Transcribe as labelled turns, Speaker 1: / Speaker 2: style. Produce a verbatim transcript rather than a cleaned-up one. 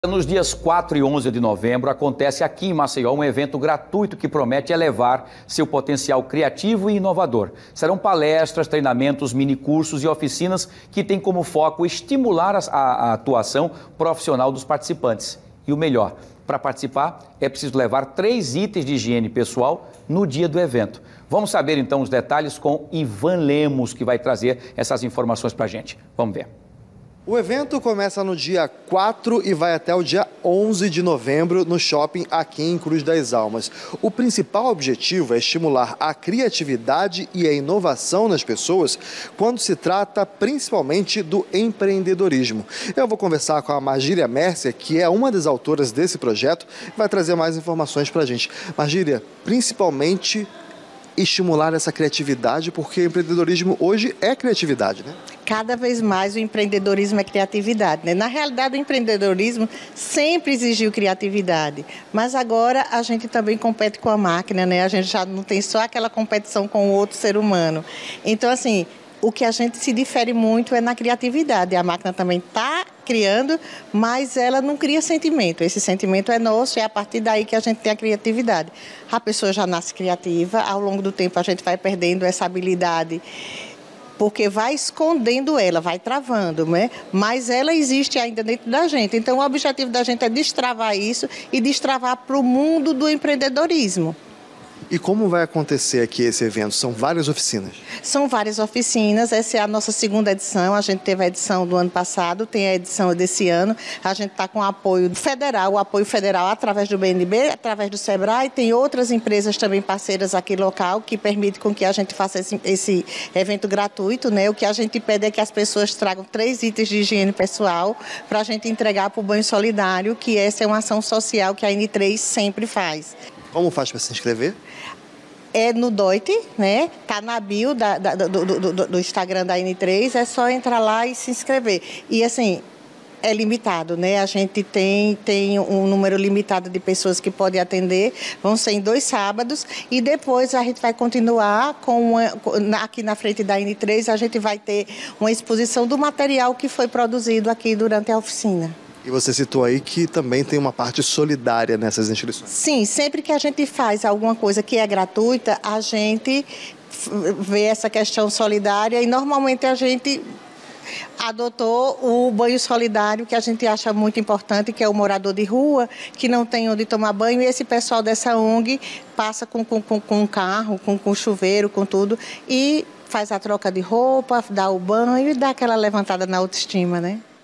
Speaker 1: Nos dias quatro e onze de novembro, acontece aqui em Maceió um evento gratuito que promete elevar seu potencial criativo e inovador. Serão palestras, treinamentos, minicursos e oficinas que têm como foco estimular a, a atuação profissional dos participantes. E o melhor, para participar é preciso levar três itens de higiene pessoal no dia do evento. Vamos saber então os detalhes com Ivan Lemos, que vai trazer essas informações para a gente. Vamos ver.
Speaker 2: O evento começa no dia quatro e vai até o dia onze de novembro no shopping aqui em Cruz das Almas. O principal objetivo é estimular a criatividade e a inovação nas pessoas quando se trata principalmente do empreendedorismo. Eu vou conversar com a Margília Mércia, que é uma das autoras desse projeto, e vai trazer mais informações para a gente. Margília, principalmente estimular essa criatividade, porque o empreendedorismo hoje é criatividade, né?
Speaker 3: Cada vez mais o empreendedorismo é criatividade, né? Na realidade, o empreendedorismo sempre exigiu criatividade, mas agora a gente também compete com a máquina, né? A gente já não tem só aquela competição com o outro ser humano. Então, assim, o que a gente se difere muito é na criatividade. A máquina também está criando, mas ela não cria sentimento. Esse sentimento é nosso e é a partir daí que a gente tem a criatividade. A pessoa já nasce criativa, ao longo do tempo a gente vai perdendo essa habilidade, porque vai escondendo ela, vai travando, né? Mas ela existe ainda dentro da gente. Então, o objetivo da gente é destravar isso e destravar para o mundo do empreendedorismo.
Speaker 2: E como vai acontecer aqui esse evento? São várias oficinas?
Speaker 3: São várias oficinas, essa é a nossa segunda edição, a gente teve a edição do ano passado, tem a edição desse ano, a gente está com apoio federal, o apoio federal através do B N B, através do Sebrae, tem outras empresas também parceiras aqui local que permitem com que a gente faça esse, esse evento gratuito, né? O que a gente pede é que as pessoas tragam três itens de higiene pessoal para a gente entregar para o banho solidário, que essa é uma ação social que a N três sempre faz.
Speaker 2: Como faz para se inscrever?
Speaker 3: É no Doit, né? Tá na bio da, da, do, do, do, do Instagram da N três, é só entrar lá e se inscrever. E assim, é limitado, né? A gente tem, tem um número limitado de pessoas que podem atender, vão ser em dois sábados, e depois a gente vai continuar com uma, aqui na frente da N três, a gente vai ter uma exposição do material que foi produzido aqui durante a oficina.
Speaker 2: E você citou aí que também tem uma parte solidária nessas inscrições.
Speaker 3: Sim, sempre que a gente faz alguma coisa que é gratuita, a gente vê essa questão solidária e normalmente a gente adotou o banho solidário, que a gente acha muito importante, que é o morador de rua, que não tem onde tomar banho, e esse pessoal dessa O N G passa com, com, com, com carro, com, com chuveiro, com tudo, e faz a troca de roupa, dá o banho e dá aquela levantada na autoestima, né?